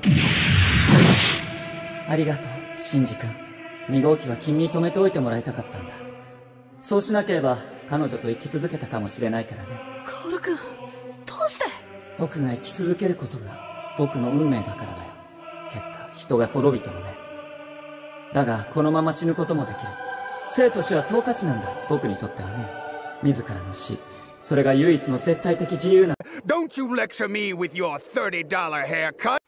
ありがとう、シンジ君。2号機は君に止めておいてもらいたかったんだ。そうしなければ彼女と生き続けたかもしれないからね。 カオル君、どうして？ 僕が生き続けることが僕の運命だからだよ。結果、人が滅びてもね。だが、このまま死ぬこともできる。生と死は等価値なんだ、僕にとってはね。自らの死、それが唯一の絶対的自由な。 Don't you lecture me with your $30 haircut!